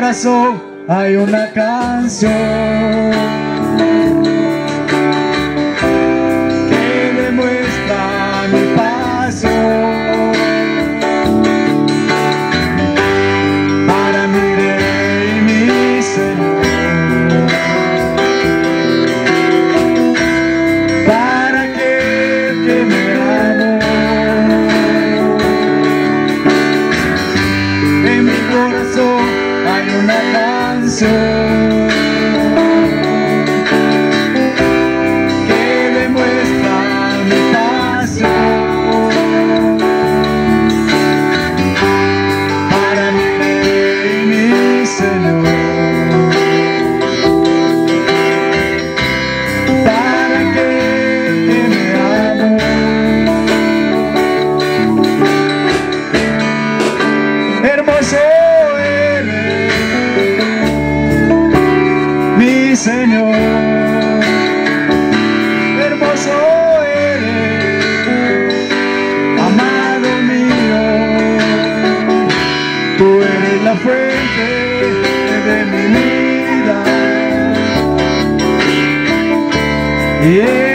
corazón hay una canción que demuestra mi pasión para mi Rey y mi Señor, para aquel que me amó. En mi corazón hay una canción que demuestra mi pasión para mi Rey y mi Señor, para aquel que me amó. Hermoso eres, mi Señor, hermoso eres, amado mío. Tú eres la fuente de mi vida.